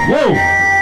Wow.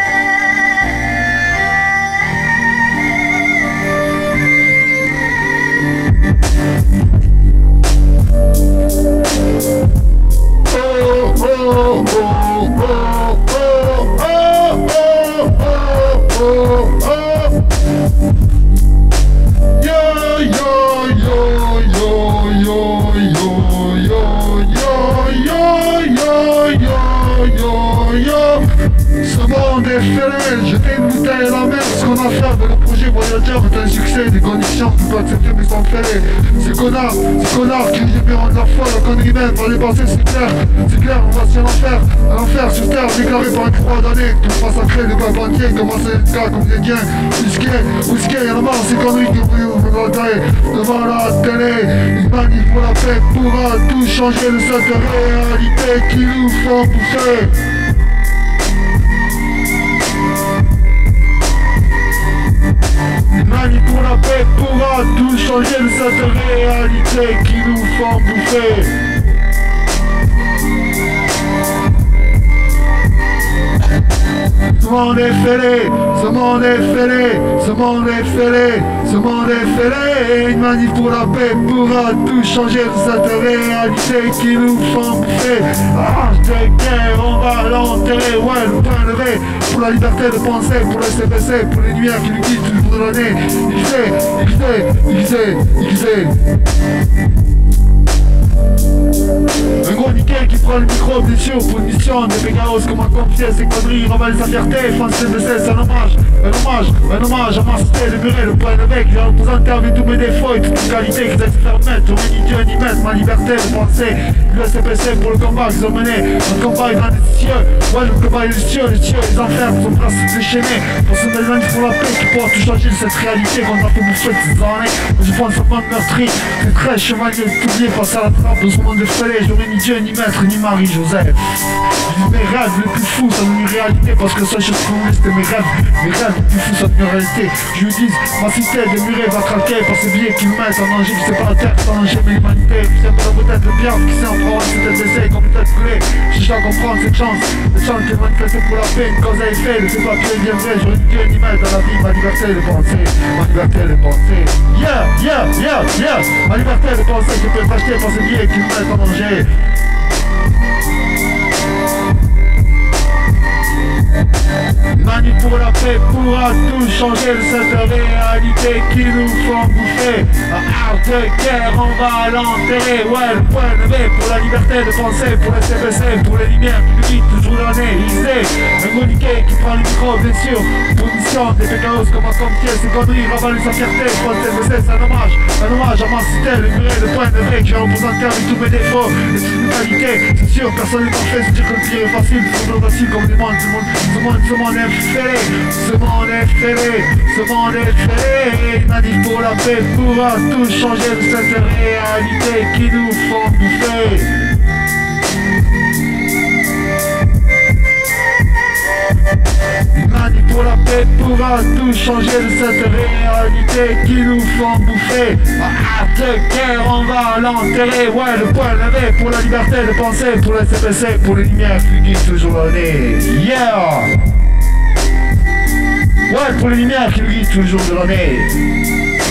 Ce monde est fêlé, jeter une bouteille à la mer. Ce qu'on a fait de le projet voyageur est un succès. Des conditions que peut accepter mais sans fêler. Ces connards qui libérant de la foi. La connerie même va les passer, c'est clair, on va sur l'enfer. Un enfer sur terre déclaré par une croix d'année. Tout massacré, le peuple entier commencer le cas comme des gains. Whisky, y'en a marre, ces conneries que vous regardez devant la télé. Une manif pour la paix pourra tout changer de cette réalité qui nous font pousser. Une manif pour la paix pourra tout changer de cette réalité qui nous font bouffer. Ce monde est fêlé, ce monde est fêlé, ce monde est fêlé, ce monde est fêlé. Une manif pour la paix pourra tout changer de cette réalité qui nous font bouffer. Arrache de guerre, on va l'enterrer, ouais, le point levé. Pour la liberté de penser, pour le CPC, pour les lumières qui nous guident toujours de l'année. XD. Un gros nickel qui prend le micro, bien sûr, pour une mission. Des pégaos, comment confier ses conneries, ravale sa fierté, France CBC, c'est un hommage à ma cité, le muret, le point levé, qui a représenté avec tous mes défauts et toutes les qualités qu'ils essaient de faire mettre. J'aurais ni Dieu ni maître, ma liberté de penser. Le CPC pour le combat qu'ils ont mené, notre combat est dans les cieux. Ouais, le combat est les cieux, les enfers, pour son principe déchaîné. Pour ce bel pour la paix qui pourra tout changer de cette réalité qu'on a fait bouffer de ces années. Je prends ce monde meurtri, c'est très chevalier, oublié, passer à la trappe de ce monde de fêlé. J'aurais ni Dieu, ni maître, ni Marie-Joseph. Mes rêves les plus fous sont devenus réalité parce que ça, je trouve c'était mes rêves les plus fous sont devenus réalité. Je lui dis, ma cité de murée va craquer par ces billets qui me mettent en danger, qui c'est pas la terre, c'est en danger, mais l'humanité. Je sais pas peut-être le bien, qui sait en prendre, c'est peut-être d'essayer, comme peut-être coulé. Je cherche à comprendre cette chance qui est manifestée pour la paix, une cause à effet, le fait papier bien vrai. J'aurais ni Dieu, ni maître dans la vie, ma liberté de penser, ma liberté de penser. Yeah, ma liberté de penser qui peut être achetée par ces billets qui me mettent en danger. Manif pour la paix pourra tout changer de cette réalité qui nous font bouffer. Art de guerre, on va l'enterrer. Ouais, le point levé pour la liberté de penser, pour le CPC, pour les lumières qui nous guident toujours l'année. Un gros niquet qui prend le micro, bien sûr. Pour une mission, des pécaos comme un compier, ces conneries, ravaler sa fierté. Pour le CPC, c'est un hommage à ma cité, le muret, le point levé qui va représenter avec tous mes défauts et toutes mes qualités. C'est sûr, personne n'est parfait, c'est dire que le pire est facile. C'est trop facile comme des mondes, ce monde est fêlé, ce monde est fêlé, ce monde est fêlé. Une manif pour la paix pourra tout changer de cette réalité qui nous font bouffer. Une manif pour la paix pourra tout changer de cette réalité qui nous font bouffer. Art de guerre, on va l'enterrer. Ouais, le point levé pour la liberté de penser, pour le CPC, pour les lumières qui guident toujours l'année. Yeah! Ouais, pour les lumières qui nous guident toujours de l'année.